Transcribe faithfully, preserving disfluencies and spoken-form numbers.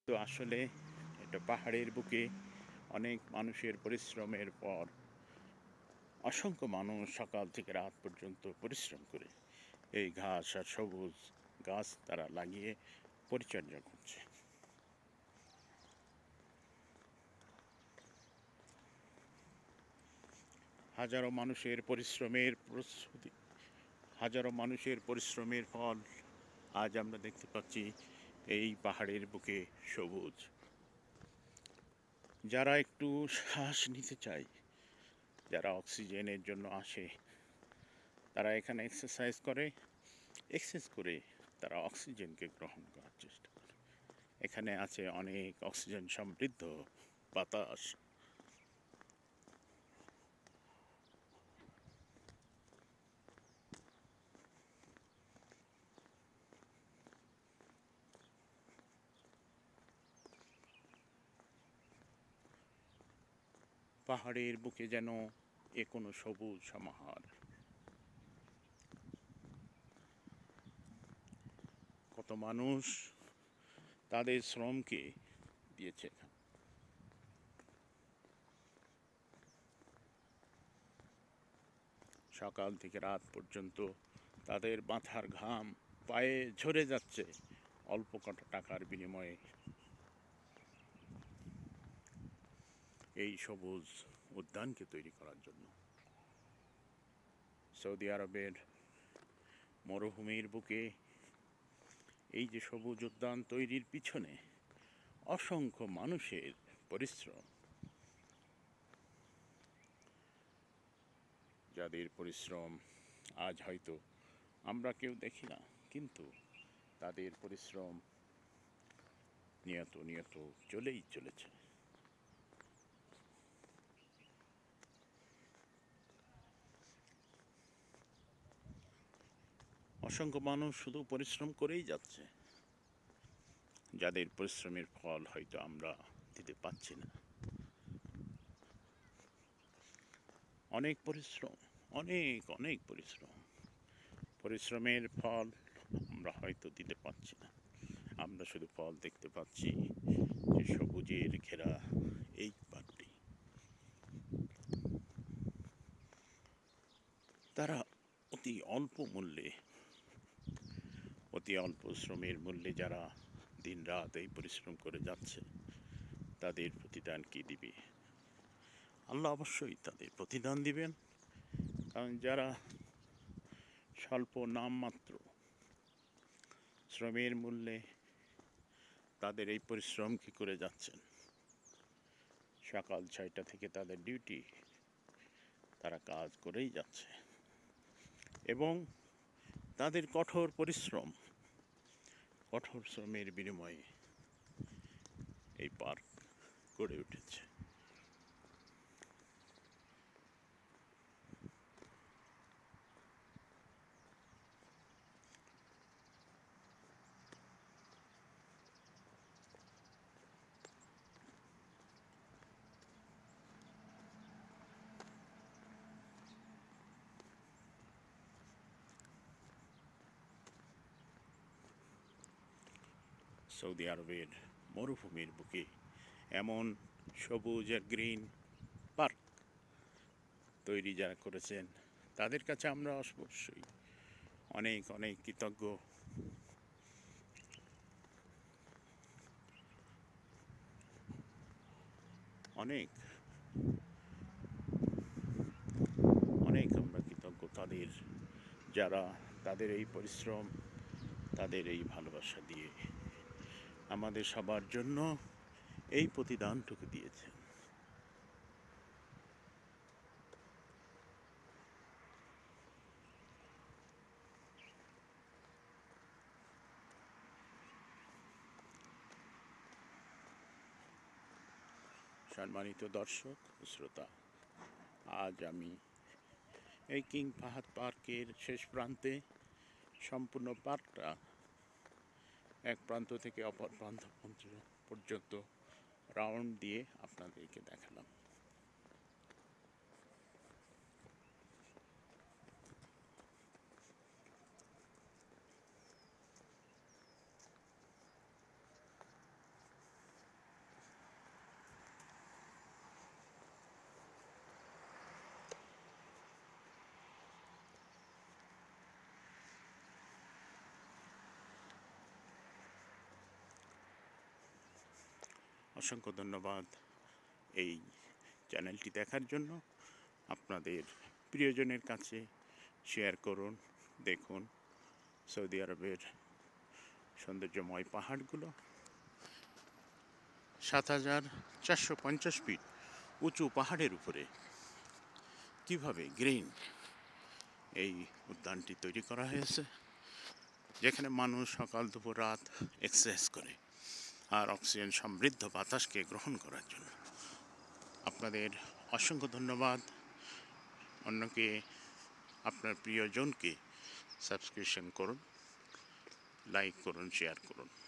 তো আসলে এটা পাহাড়ের বুকে অনেক মানুষের পরিশ্রমের পর অসংখ্য মানুষ সকাল থেকে রাত পর্যন্ত পরিশ্রম করে এই ঘাস আর সবুজ গাছ তারা লাগিয়ে পরিচর্যা করছে। হাজারো মানুষের পরিশ্রমের প্রস্তুতি হাজারো মানুষের পরিশ্রমের ফল আজ আমরা দেখতে পাচ্ছি এই পাহাড়ের বুকে সবুজ। যারা একটু শ্বাস নিতে চায়, যারা অক্সিজেনের জন্য আসে, তারা এখানে এক্সারসাইজ করে, এক্সারসাইজ করে তারা অক্সিজেনকে গ্রহণ করার চেষ্টা করে। এখানে আছে অনেক অক্সিজেন সমৃদ্ধ বাতাস। পাহাড়ের বুকে যেন এ কোনো সবুজ সমাহার। কত মানুষ তাদের শ্রমকে দিয়েছে এখানে। সকাল থেকে রাত পর্যন্ত তাদের মাথার ঘাম পায়ে ঝরে যাচ্ছে অল্প কটা টাকার বিনিময়ে এই সবুজ উদ্যানকে তৈরি করার জন্য। সৌদি আরবের মরুভূমির বুকে এই যে সবুজ উদ্যান তৈরির পিছনে অসংখ্য মানুষের পরিশ্রম, যাদের পরিশ্রম আজ হয়তো আমরা কেউ দেখি না, কিন্তু তাদের পরিশ্রম নিয়ত নিয়ত চলেই চলেছে। অসংখ্য মানুষ শুধু পরিশ্রম করেই যাচ্ছে, যাদের পরিশ্রমের ফল হয়তো আমরা দিতে পারছি না। অনেক পরিশ্রম, অনেক অনেক পরিশ্রম, পরিশ্রমের ফল আমরা হয়তো দিতে পারছি না। আমরা শুধু ফল দেখতে পাচ্ছি যে সবুজের ঘেরা এই পার্কটি। তারা অতি অল্প মূল্যে, অতি অল্প শ্রমের মূল্যে যারা দিন রাত এই পরিশ্রম করে যাচ্ছে, তাদের প্রতিদান কি দিবে? আল্লাহ অবশ্যই তাদের প্রতিদান দিবেন। কারণ যারা স্বল্প নামমাত্র শ্রমের মূল্যে তাদের এই পরিশ্রম কি করে যাচ্ছেন, সকাল ছয়টা থেকে তাদের ডিউটি, তারা কাজ করেই যাচ্ছে এবং তাদের কঠোর পরিশ্রম, কঠোর শ্রমের বিনিময়ে এই পার্ক গড়ে উঠেছে। সৌদি আরবের মরুভূমির বুকে এমন সবুজ আর গ্রিন পার্ক তৈরি যারা করেছেন, তাদের কাছে আমরা অবশ্যই অনেক অনেক কৃতজ্ঞ। অনেক অনেক আমরা কৃতজ্ঞ তাদের, যারা তাদের এই পরিশ্রম, তাদের এই ভালোবাসা দিয়ে আমাদের সবার জন্য এই প্রতিদানটুকু দিয়েছেন। সম্মানিত দর্শক ও শ্রোতা, আজ আমি এই কিং ফাহাদ পার্কের শেষ প্রান্তে সম্পূর্ণ পার্কটা এক প্রান্ত থেকে অপর প্রান্ত পর্যন্ত রাউন্ড দিয়ে আপনাদেরকে দেখালাম। অসংখ্য ধন্যবাদ এই চ্যানেলটি দেখার জন্য। আপনাদের প্রিয়জনের কাছে শেয়ার করুন, দেখুন সৌদি আরবের সৌন্দর্যময় পাহাড়গুলো। সাত হাজার চারশো পঞ্চাশ ফিট উঁচু পাহাড়ের উপরে কিভাবে গ্রিন এই উদ্যানটি তৈরি করা হয়েছে, যেখানে মানুষ সকাল দুপুর রাত এক্সারসাইজ করে আর অক্সিজেন সমৃদ্ধ বাতাসকে গ্রহণ করার জন্য। আপনাদের অসংখ্য ধন্যবাদ। অন্যকে, আপনার প্রিয়জনকে সাবস্ক্রিপশন করুন, লাইক করুন, শেয়ার করুন।